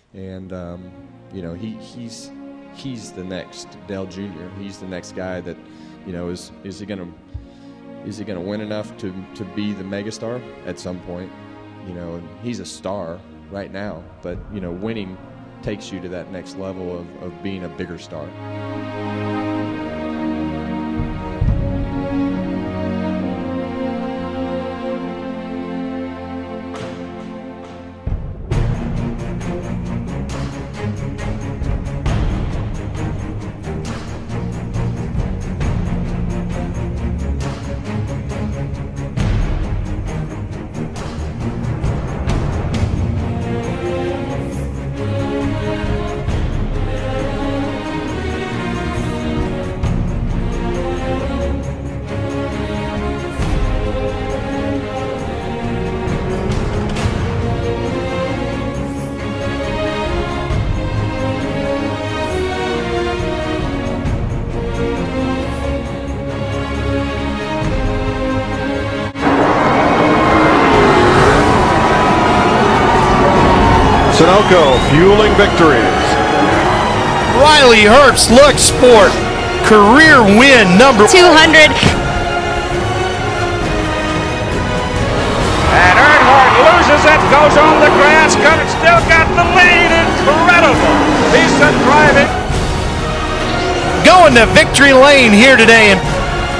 and you know, he's the next Dale Jr. He's the next guy that, you know, is he gonna win enough to be the megastar at some point? You know, he's a star right now, but you know, winning takes you to that next level of being a bigger star. Sunoco fueling victories. Riley Herbst looks for career win number 200. And Earnhardt loses it, goes on the grass, still got the lead. Incredible. Decent driving. Going to victory lane here today. And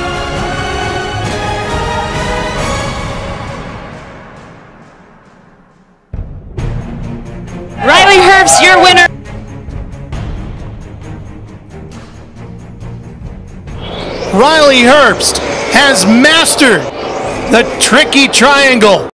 Riley Herbst, your winner. Riley Herbst has mastered the tricky triangle.